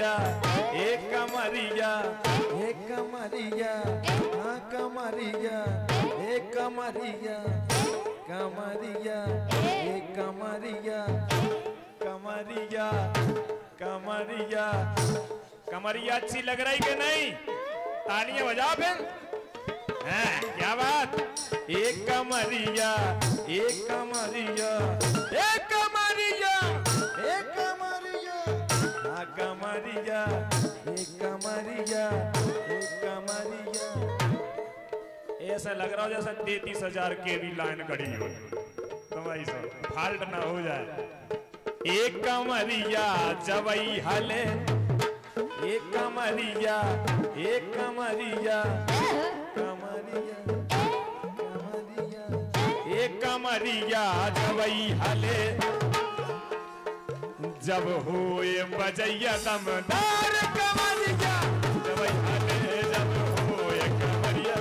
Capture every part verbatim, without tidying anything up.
कमरिया ए कमरिया ए कमरिया हाँ कमरिया ए कमरिया कमरिया ए कमरिया कमरिया कमरिया कमरिया अच्छी लग रही कि नहीं? तालियां बजाओ फिर। हैं क्या बात? एक कमरिया एक कमरिया एक कमरिया एक कमरिया हाँ कमरिया एक कमरिया एक कमरिया। ऐसा लग रहा हो जैसा तैतीस हजार के भी लाइन खड़ी हो, तुम्हारी सब फाल्ट ना हो जाए। एक कमरिया जबई हले एक कमरिया एक कमरिया कमरिया कमरिया एक कमरिया जबई हले जब होए बजैया दमदार कमरिया जबई हले जब होए कमरिया।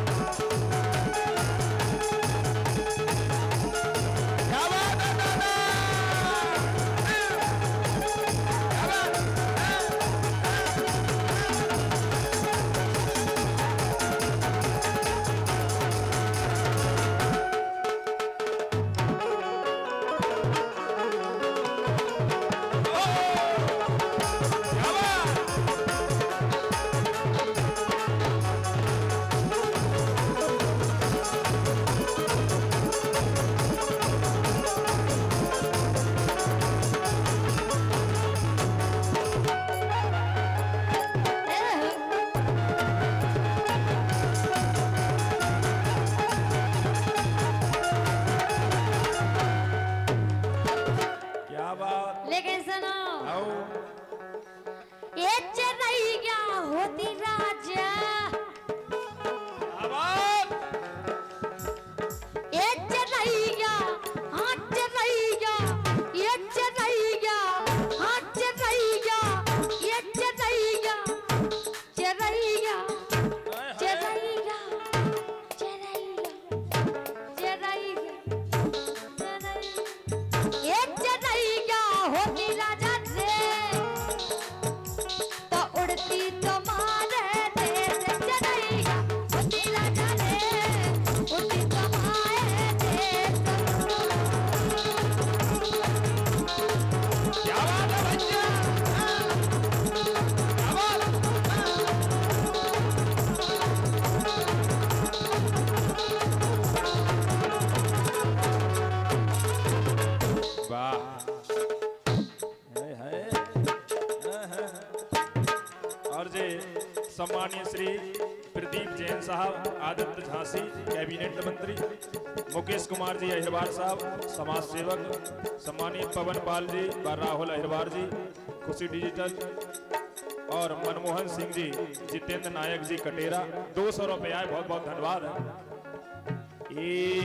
लेकिन सुनो ये चरैया होती राजा ये चरैया हाँ चरैया ये चरैया हाँ चरैया ये चरैया चरैया चरैया चरैया चरैया ये चरैया होती राजा रे तो उड़ती तुम्हारे देश चरैया होती राजा रे उड़ती तुम्हारे देश। क्या बात है भैया क्या बात वाह और जे सम्मानीय श्री प्रदीप जैन साहब आदित्य झांसी कैबिनेट मंत्री, मुकेश कुमार जी अहिरवार साहब समाज सेवक, सम्मानीय पवन पाल जी व राहुल अहिरवार जी खुशी डिजिटल और मनमोहन सिंह जी, जितेंद्र नायक जी कटेरा दो सौ रुपये आए, बहुत बहुत धन्यवाद है।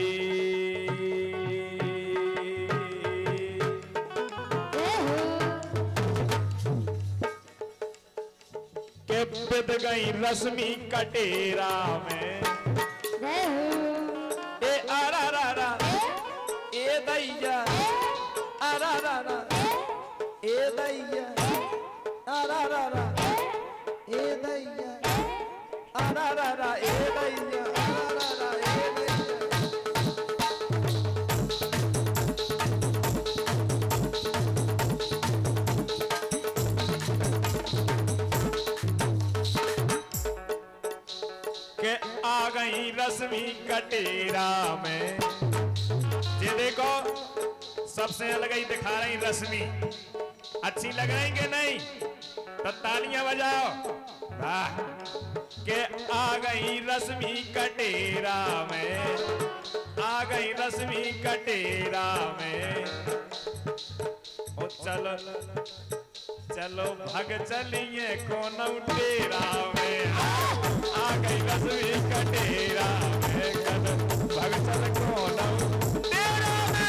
बिद गई रश्मि कटेरा में ए आरा रा रा ए दैया आरा रा रा ए दैया आरा रा रा ए दैया आरा रा रा ए दैया आरा रा रा ए दैया। आ गई रश्मि कटेरा में, ये देखो सबसे अलग ही दिखा रही रश्मि, अच्छी लग रही कि नहीं? तो तालियां बजाओ वाह। के आ गई रश्मि कटेरा में, आ गई रश्मि कटेरा में, ओ चलो चलो भग चलिए कौन तेरा में, आ गई रश्मि कटेरा में, भग चल कौन तेरा में।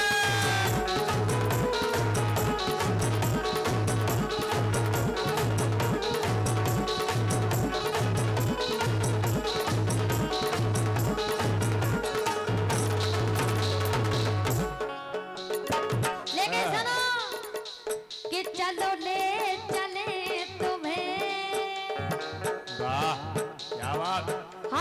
लेकिन सुनो कि चलो ले चले तुम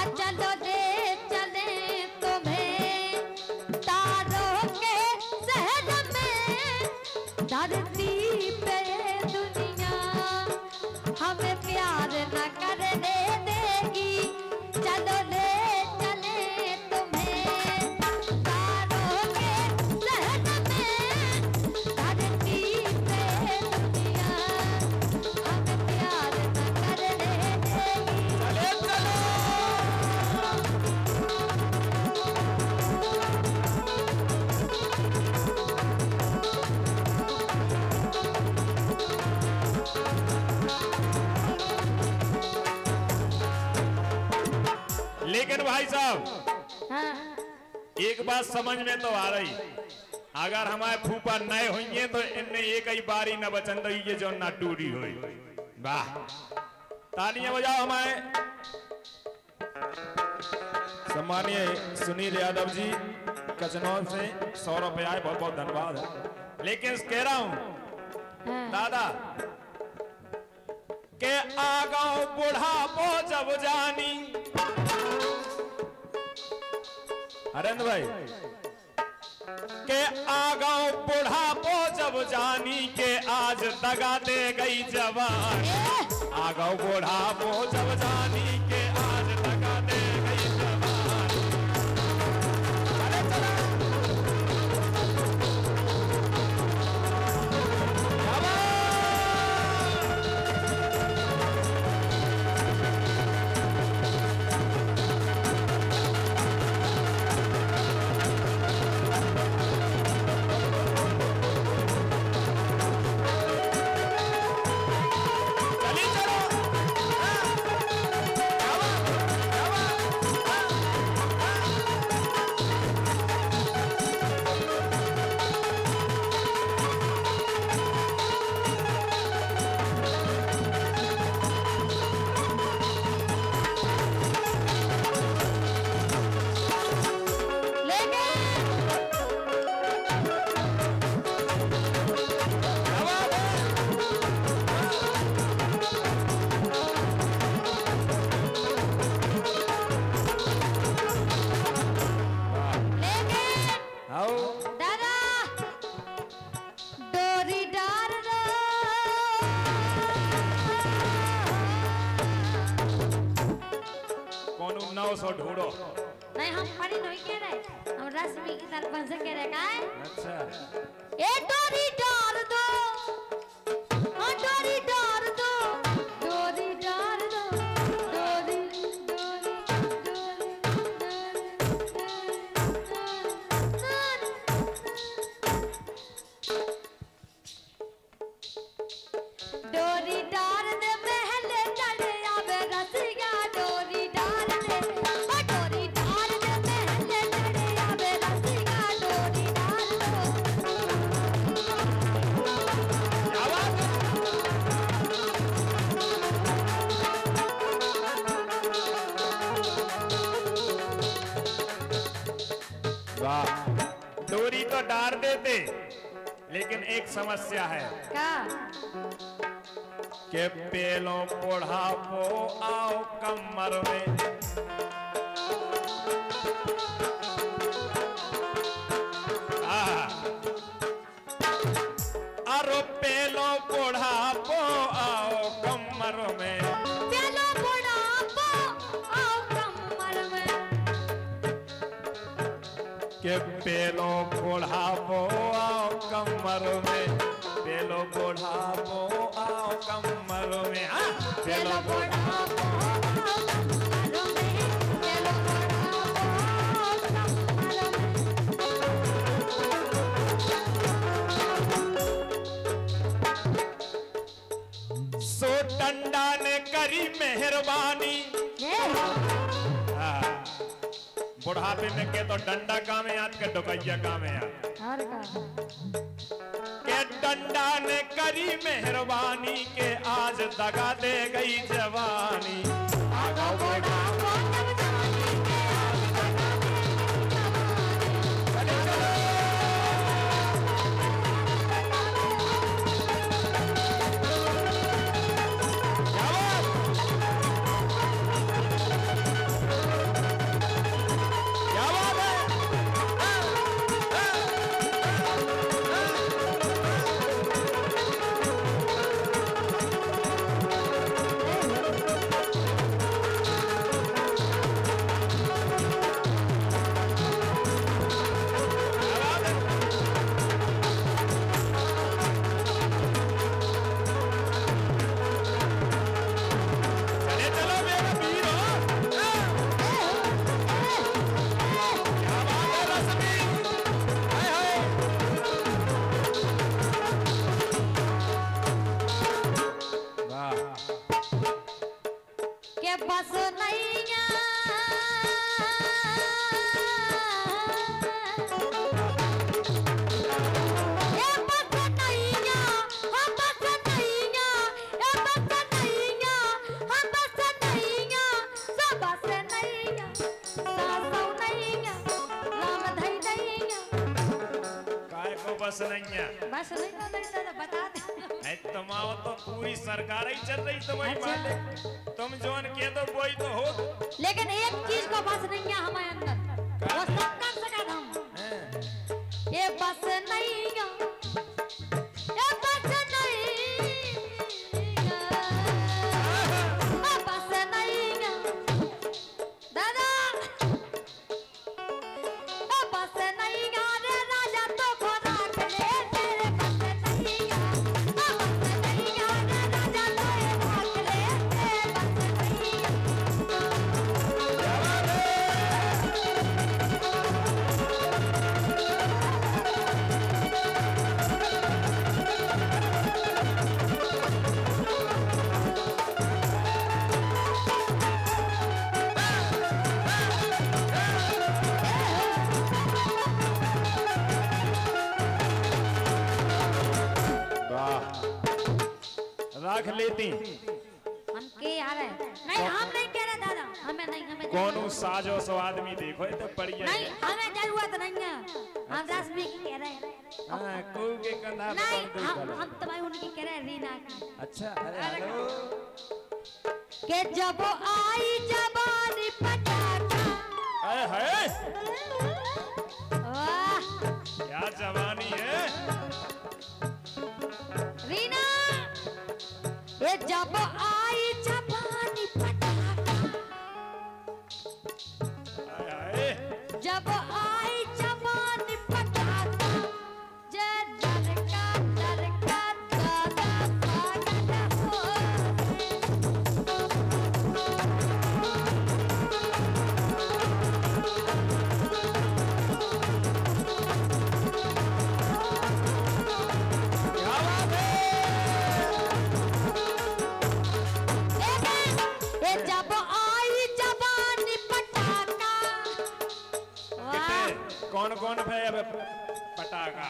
हाँ चलो ले चले तुम्हें तारों के शहर में, धरती पे दुनिया हमें प्यार न करने देगी। चलो ले चले तुम्हें तारों के शहर में, धरती पे दुनिया हमें प्यार न करने देगी। चले चलो। लेकिन भाई साहब हाँ एक बात समझ में तो आ रही, अगर हमारे फूफा नए होंगे तो इनने एक ही बारी न बचन रही ये जो ना टूरी हुई। वाह, तालियां बजाओ हमारे सम्मानीय सुनील यादव जी कचनौर से सौ रुपए आए, बहुत बहुत धन्यवाद है। लेकिन कह रहा हूं हाँ दादा के आगाओ बुढ़ापो जब जानी, हरेंद्र भाई के आगाओ बुढ़ापो जब जानी के आज दगा दे गई जवान। आगाओ बुढ़ापो जब जानी के आज दगा दे गई जवान। अरे चला। चली चलो। सौ ढूंढो। नहीं हम पढ़ी नहीं कह रहे, हम रश्मि की तरफ से कह रहे का है। अच्छा ए डोरी डाल दो, हाँ डोरी डाल दो, डोरी डाल दो, डोरी डोरी डोरी डोरी डाल दे महले चढ़े आवे रसिया, डोरी डाल दे, ओ डोरी डाल दे महले चढ़े आवे रसिया, डोरी डाल दो। क्या बात है? वाह, डोरी तो डाल देते, लेकिन एक समस्या है का के पेलों बुढ़ापो आओ कमर में। आह, अरो पेलों बुढ़ापो आओ कमर में। पेलो बुढ़ापो आओ कमर में, के पेलों बुढ़ापो आओ कमर में, पेलो बुढ़ापो आओ कमर में। हाँ, पेलो बुढ़ापो आओ कमर में, पेलो बुढ़ापो आओ कमर में। सो डंडा ने करी मेहरबानी। हाँ, बुढ़ापे में के तो डंडा काम है, आज के डुकैया काम है। और का के डंडा ने करी मेहरबानी के आज दगा दे गई जवानी। आगा बुढ़ापो जब जानी के आज दगा दे गई जवानी। क्या बात? बस नैया ए बस नैया हम बस नैया ए बस नैया हम बस नैया सब बस नैया सासौ नैया राम धई नैया काय को बस नैया बस नैया नहीं तो बता दे है तमाम तो पूरी सरकार ही चल रही तुम्हारी अच्छा। मालिक तुम जोन के दो कोई तो हो लेकिन एक चीज को बस नहीं है हमारे अंदर वो सब कर सका हम ये बस नहीं है ये बस नहीं है बस नहीं है दादा बस नहीं है रे राजा तो खोरा ले तेरे बस नहीं है बस नहीं है रे राजा तो भाग ले तेरे बस नहीं है रख लेती हम के आ रहे नहीं हम नहीं कह रहे दादा हमें नहीं हमें कौन साज और सो आदमी देखो तो बढ़िया नहीं हमें जरूरत नहीं है हम रश्मि की कह रहे हैं हां को के कंधा नहीं हम हम तुम्हारी उनकी कह रहे हैं रीना की अच्छा अरे हेलो के जब आई जवानी पटाखा अरे है वाह क्या जवानी है रीना ये जब आई जवानी पटाखा हाय हाय जब आई जवानी पटाखा जे लड़का लड़का दादा पागल हो क्या बात है ये जब आई जवानी पटाखा वाह कौन कौन है अब पटाखा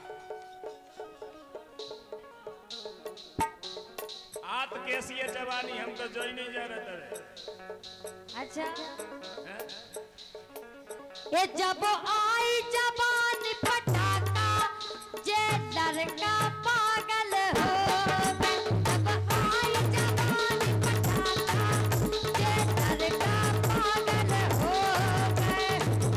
आत कैसी है जवानी हम तो जो ही नहीं जा रहे थे अच्छा हैं? ये जब आई जवानी पटाखा जे लड़का पागल हो गए। जब आई जवानी पटाखा जे लड़का पागल हो गए।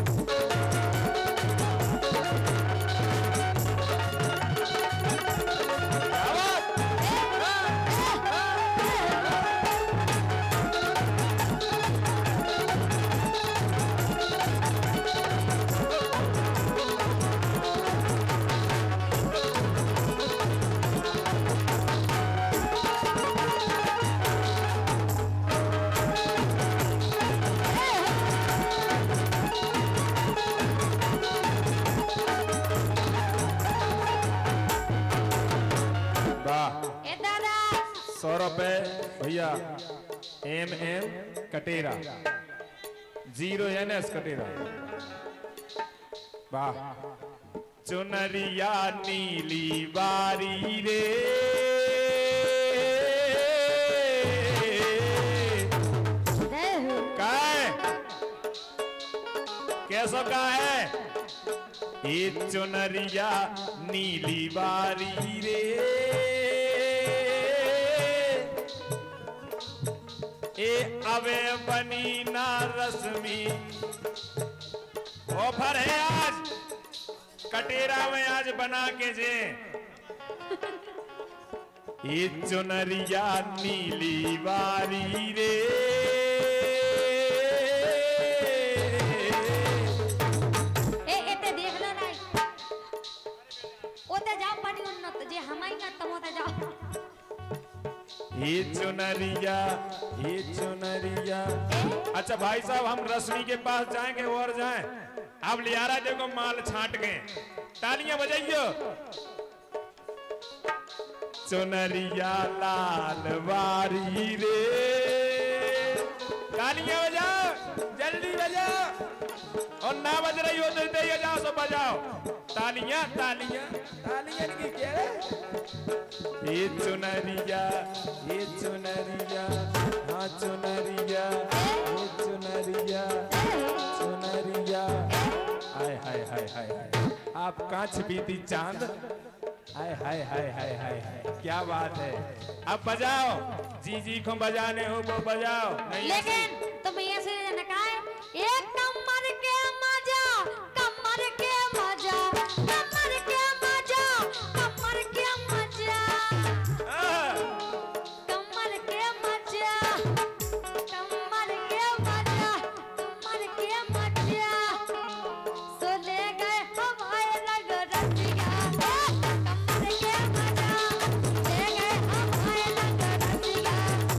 वाह ए दादा सौ रुपए भैया एम एम कटेरा जीरो एन एस कटेरा वाह चुनरिया नीली बारी रे जय हो। का है कैसा का है ये चुनरिया नीली बारी रे ए अवे बनी ना रश्मि ऑफर है आज कटेरा में आज बना के जे ये चुनरिया नीली बारी रे ए एते देख लो ना ओते जाओ पानी उन्नत जे हमाई ना तम ओते जाओ ये चुनरिया ये चुनरिया अच्छा भाई साहब हम रश्मि के पास जाएंगे और जाएं अब लियारा देखो माल छांट के तालियां बजाइयो चुनरिया लाल बारी रे तालियां बजाओ, जल्दी बजाओ। और ना बज रही हो तो दे जाओ, सब बजाओ तालियां तालियां तालियां की क्या है? ये चुनरिया ये चुनरिया हाँ चुनरिया ये चुनरिया चुनरिया हाय हाय हाय हाय हाय आप कांच बीती चांद हाय हाय हाय हाय हाय क्या बात है। अब बजाओ जी जी को बजाने हो वो बजाओ। लेकिन तुम ये से नकाए एक कमर के मजा कमर के मजा कमर के मजा कमर के मजा कमर के मजा कमर के मजा कमर के मजा सो ले गए हमारे रंग रसिया कमर के मजा ले गए हमारे रंग रसिया।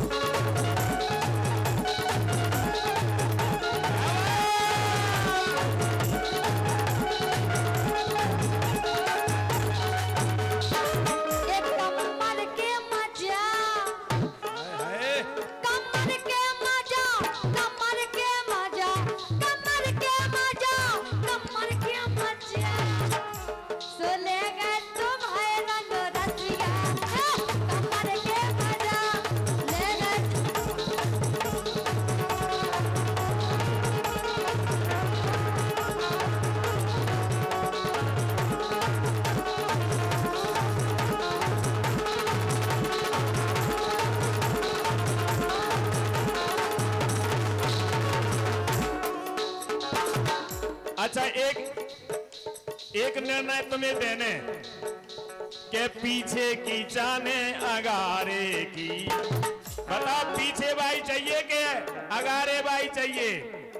अच्छा एक एक निर्णय तुम्हें देने के पीछे की जाने अगारे की बताओ पीछे भाई चाहिए के अगारे भाई चाहिए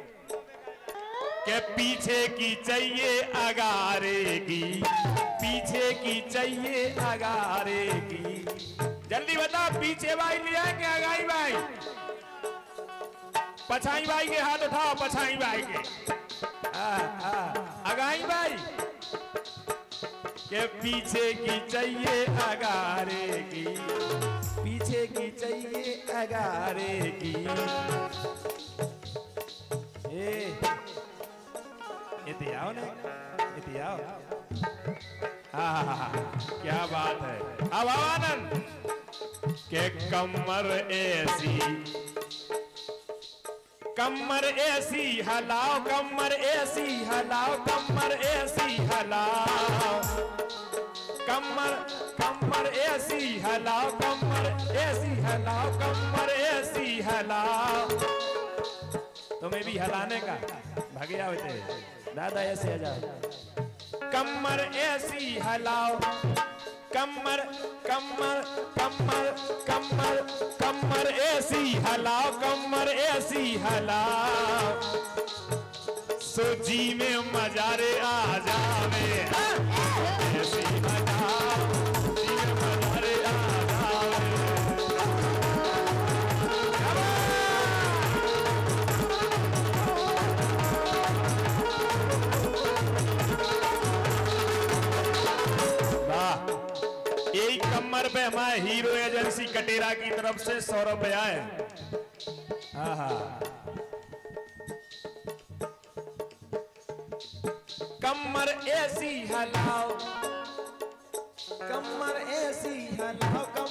के पीछे की चाहिए अगारे की पीछे की चाहिए अगारे की जल्दी बताओ पीछे भाई लिया के अगाई भाई पछाई भाई के हाथ उठाओ पछाई भाई के आ, आ, अगाई भाई के पीछे की चाहिए अगारे की पीछे की चाहिए अगारे की ए इधर आओ ना इधर आओ हाँ क्या बात है। अब आनंद के कमर ऐसी कमर ऐसी हलाओ कमर ऐसी हलाओ कमर ऐसी हलाओ कमर कमर ऐसी हलाओ कमर ऐसी हलाओ कमर ऐसी हलाओ तुम्हें भी हलाने का भाग्य होते दादा ऐसे आ जाओ कमर ऐसी हलाओ कमर कमर कमर कमर कमर ऐसी हलाओ कमर ऐसी हलाओ सोजी में मजारे आ जावे ऐसी हलाओ जी में मजारे आ जावे वाह यही कमर पे हमारे हीरो एजेंसी कटेरा की तरफ से सौ रुपया है। कमर ऐसी हलाओ कमर ऐसी हलाओ